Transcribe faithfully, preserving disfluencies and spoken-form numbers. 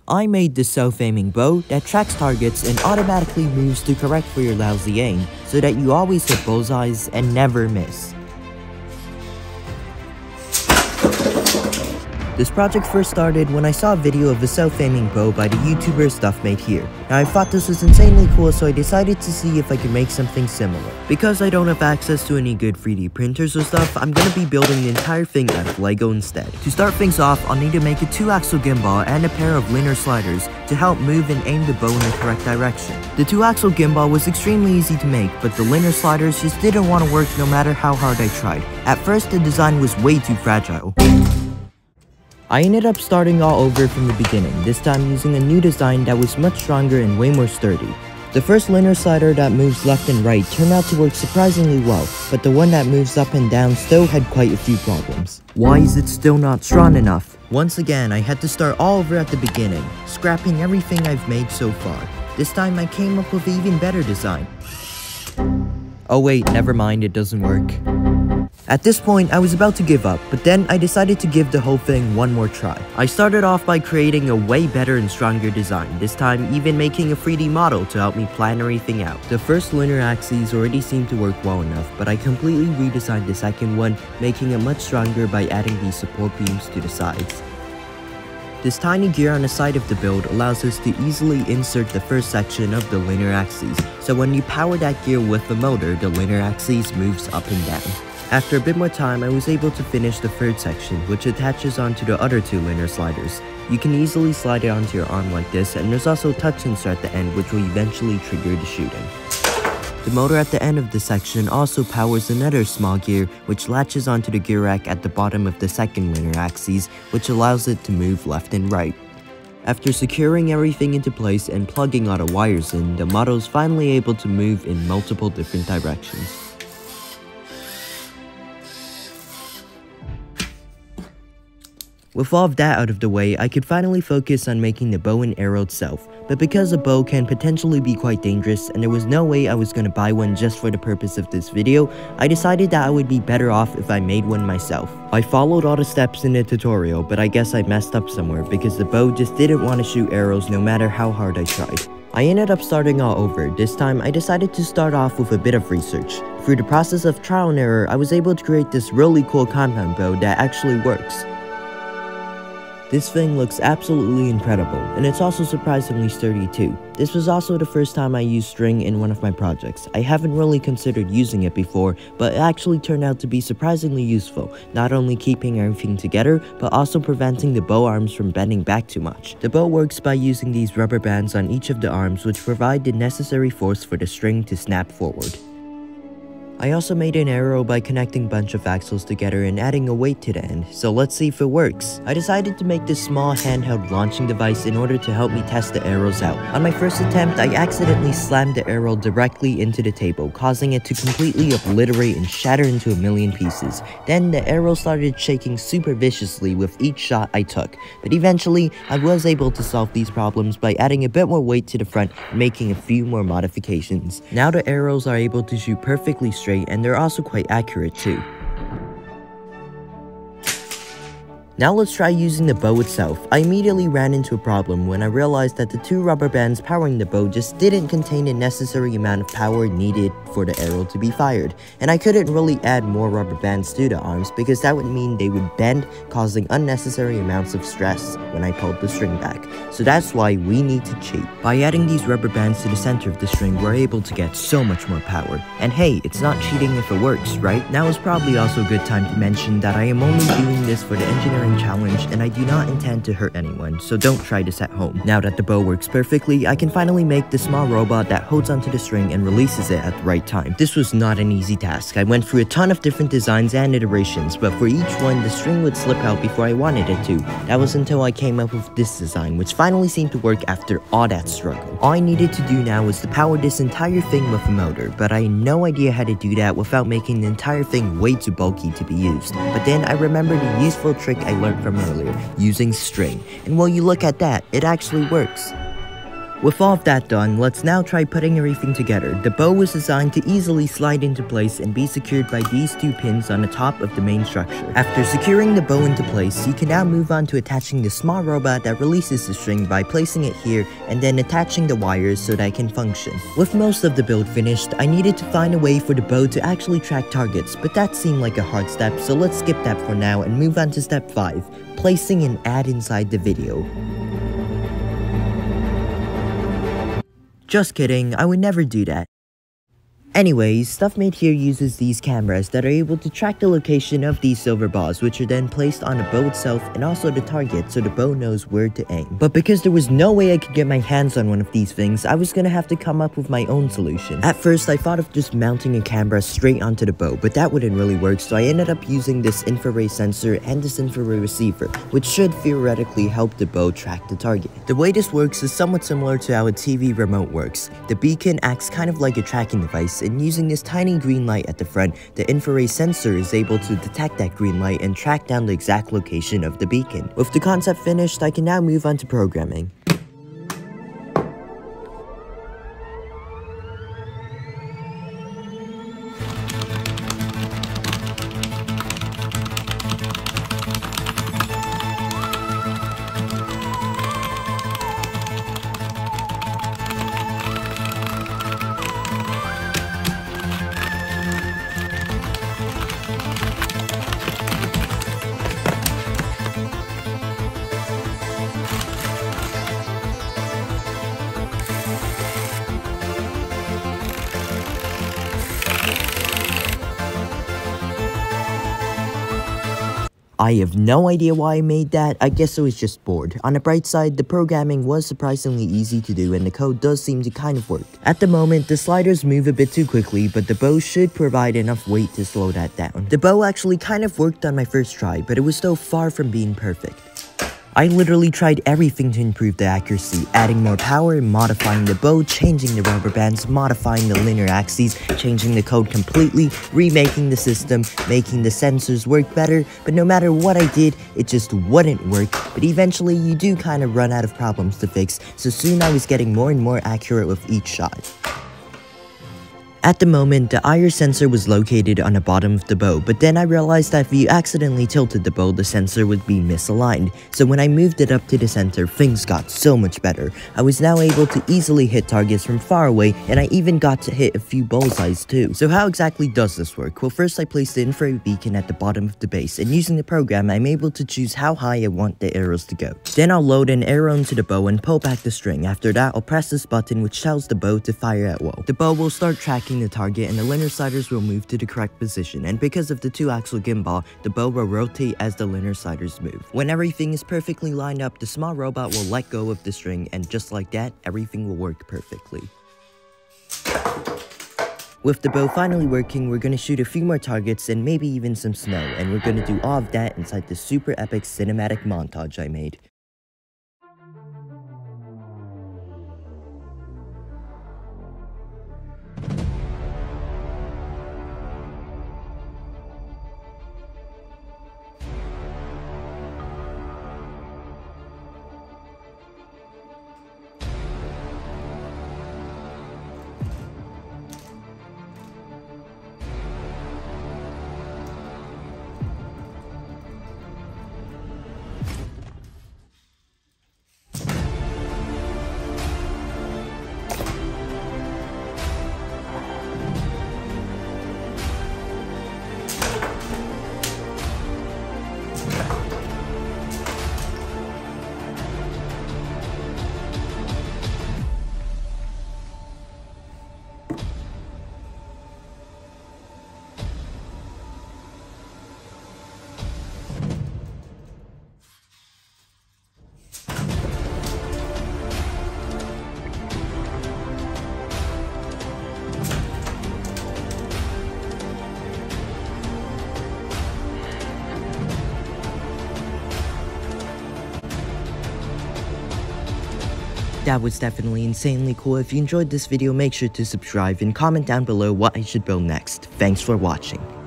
I made this self-aiming bow that tracks targets and automatically moves to correct for your lousy aim, so that you always hit bullseyes and never miss. This project first started when I saw a video of a self-aiming bow by the YouTuber Stuff Made Here. Now I thought this was insanely cool, so I decided to see if I could make something similar. Because I don't have access to any good three D printers or stuff, I'm gonna be building the entire thing out of Lego instead. To start things off, I'll need to make a two axle gimbal and a pair of linear sliders to help move and aim the bow in the correct direction. The two axle gimbal was extremely easy to make, but the linear sliders just didn't want to work no matter how hard I tried. At first, the design was way too fragile. I ended up starting all over from the beginning, this time using a new design that was much stronger and way more sturdy. The first linear slider that moves left and right turned out to work surprisingly well, but the one that moves up and down still had quite a few problems. Why is it still not strong enough? Once again, I had to start all over at the beginning, scrapping everything I've made so far. This time I came up with an even better design. Oh wait, never mind, it doesn't work. At this point, I was about to give up, but then I decided to give the whole thing one more try. I started off by creating a way better and stronger design, this time even making a three D model to help me plan everything out. The first linear axes already seemed to work well enough, but I completely redesigned the second one, making it much stronger by adding these support beams to the sides. This tiny gear on the side of the build allows us to easily insert the first section of the linear axes, so when you power that gear with the motor, the linear axes moves up and down. After a bit more time, I was able to finish the third section, which attaches onto the other two linear sliders. You can easily slide it onto your arm like this, and there's also a touch sensor at the end which will eventually trigger the shooting. The motor at the end of the section also powers another small gear, which latches onto the gear rack at the bottom of the second linear axis, which allows it to move left and right. After securing everything into place and plugging all the wires in, the model is finally able to move in multiple different directions. With all of that out of the way, I could finally focus on making the bow and arrow itself, but because a bow can potentially be quite dangerous and there was no way I was going to buy one just for the purpose of this video, I decided that I would be better off if I made one myself. I followed all the steps in the tutorial, but I guess I messed up somewhere because the bow just didn't want to shoot arrows no matter how hard I tried. I ended up starting all over. This time, I decided to start off with a bit of research. Through the process of trial and error, I was able to create this really cool compound bow that actually works. This thing looks absolutely incredible, and it's also surprisingly sturdy too. This was also the first time I used string in one of my projects. I haven't really considered using it before, but it actually turned out to be surprisingly useful, not only keeping everything together, but also preventing the bow arms from bending back too much. The bow works by using these rubber bands on each of the arms which provide the necessary force for the string to snap forward. I also made an arrow by connecting a bunch of axles together and adding a weight to the end, so let's see if it works. I decided to make this small handheld launching device in order to help me test the arrows out. On my first attempt, I accidentally slammed the arrow directly into the table, causing it to completely obliterate and shatter into a million pieces. Then the arrow started shaking super viciously with each shot I took, but eventually I was able to solve these problems by adding a bit more weight to the front and making a few more modifications. Now the arrows are able to shoot perfectly straight, and they're also quite accurate too. Now let's try using the bow itself. I immediately ran into a problem when I realized that the two rubber bands powering the bow just didn't contain the necessary amount of power needed for the arrow to be fired, and I couldn't really add more rubber bands to the arms because that would mean they would bend, causing unnecessary amounts of stress when I pulled the string back. So that's why we need to cheat. By adding these rubber bands to the center of the string, we're able to get so much more power. And hey, it's not cheating if it works, right? Now is probably also a good time to mention that I am only doing this for the engineering challenge, and I do not intend to hurt anyone, so don't try this at home. Now that the bow works perfectly, I can finally make the small robot that holds onto the string and releases it at the right time. This was not an easy task. I went through a ton of different designs and iterations, but for each one, the string would slip out before I wanted it to. That was until I came up with this design, which finally seemed to work after all that struggle. All I needed to do now was to power this entire thing with a motor, but I had no idea how to do that without making the entire thing way too bulky to be used. But then I remembered a useful trick I learned from earlier, using string. And while you look at that, it actually works. With all of that done, let's now try putting everything together. The bow was designed to easily slide into place and be secured by these two pins on the top of the main structure. After securing the bow into place, you can now move on to attaching the small robot that releases the string by placing it here and then attaching the wires so that it can function. With most of the build finished, I needed to find a way for the bow to actually track targets, but that seemed like a hard step, so let's skip that for now and move on to step five, placing an ad inside the video. Just kidding, I would never do that. Anyways, Stuff Made here uses these cameras that are able to track the location of these silver balls, which are then placed on the bow itself and also the target so the bow knows where to aim. But because there was no way I could get my hands on one of these things, I was gonna have to come up with my own solution. At first, I thought of just mounting a camera straight onto the bow, but that wouldn't really work, so I ended up using this infrared sensor and this infrared receiver, which should theoretically help the bow track the target. The way this works is somewhat similar to how a T V remote works. The beacon acts kind of like a tracking device, and using this tiny green light at the front, the infrared sensor is able to detect that green light and track down the exact location of the beacon. With the concept finished, I can now move on to programming. I have no idea why I made that. I guess I was just bored. On the bright side, the programming was surprisingly easy to do and the code does seem to kind of work. At the moment, the sliders move a bit too quickly, but the bow should provide enough weight to slow that down. The bow actually kind of worked on my first try, but it was still far from being perfect. I literally tried everything to improve the accuracy, adding more power, modifying the bow, changing the rubber bands, modifying the linear axes, changing the code completely, remaking the system, making the sensors work better, but no matter what I did, it just wouldn't work. But eventually you do kind of run out of problems to fix, so soon I was getting more and more accurate with each shot. At the moment, the I R sensor was located on the bottom of the bow, but then I realized that if you accidentally tilted the bow, the sensor would be misaligned. So when I moved it up to the center, things got so much better. I was now able to easily hit targets from far away, and I even got to hit a few bullseyes too. So how exactly does this work? Well, first I placed the infrared beacon at the bottom of the base, and using the program, I'm able to choose how high I want the arrows to go. Then I'll load an arrow into the bow and pull back the string. After that, I'll press this button which tells the bow to fire at will. The bow will start tracking the target and the linear sliders will move to the correct position, and because of the two axle gimbal, the bow will rotate as the linear sliders move. When everything is perfectly lined up, the small robot will let go of the string, and just like that, everything will work perfectly. With the bow finally working, we're gonna shoot a few more targets and maybe even some snow, and we're gonna do all of that inside the super epic cinematic montage I made. That was definitely insanely cool. If you enjoyed this video, make sure to subscribe and comment down below what I should build next. Thanks for watching.